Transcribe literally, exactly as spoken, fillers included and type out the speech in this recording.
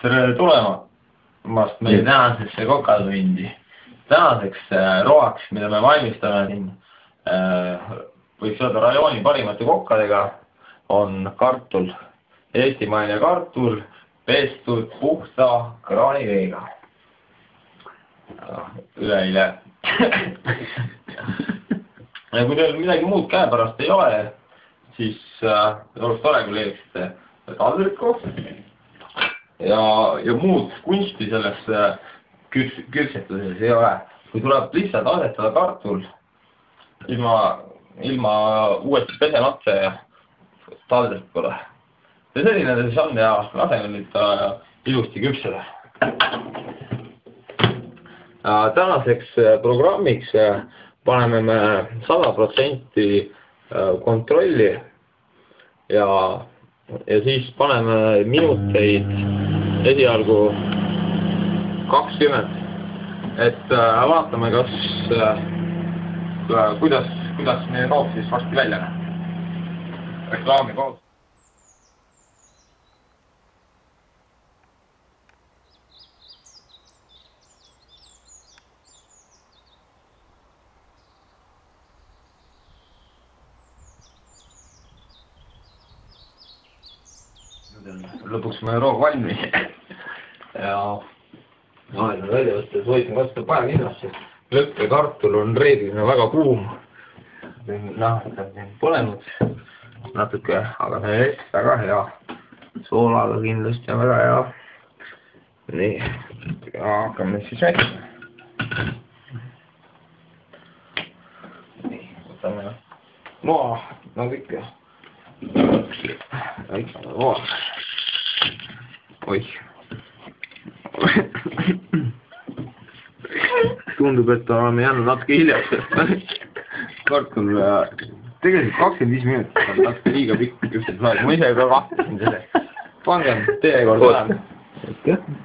tere tulemast meie tänasesse kokatundi. Tänaseks roaks, mida me valmistame siin, võiks öelda rajooni parimate kokkadega, on kartul. Eestimaine kartul, pestud puhta kraaniveega. Üleile. Ja kui teil midagi muud käepärast ei ole, siis oleks tore, kui leiaksite taldrikku ja, ja muud kunsti selles kürs, kürsetuses ei ole. Kui tuleb lihtsalt asetada kartul ilma, ilma uuesti pesemata ja taldrikule. Ja selline see on ja laseme nüüd ilusti küpsele. Tänaseks programmiks paneme me sada protsenti kontrolli ja, ja siis paneme minuteid esialgu kakskümmend, et vaatame, kas, kuidas, kuidas meie kaob siis varsti välja. Reklaami kaob. Lõpuks me roog valmis ja aeg on välja võtta, et võisin kasutada paja kindlasti. Lõkke kartul on reeglina väga kuum. Noh, ta on põlenud natuke, aga see on väga hea. Soolaga kindlasti on väga hea. Nii, ja hakkame siis väikse. Nii, võtame loa, nagu ikka. Väikse loa. Oih. Tundub, et oleme jäänud natuke hiljaks. Kartul tegelikult kakskümmend viis minutit on natuke liiga pikk küpsetusaeg. Ma ise ka kahtasin selle. Pangem teie kord vähem.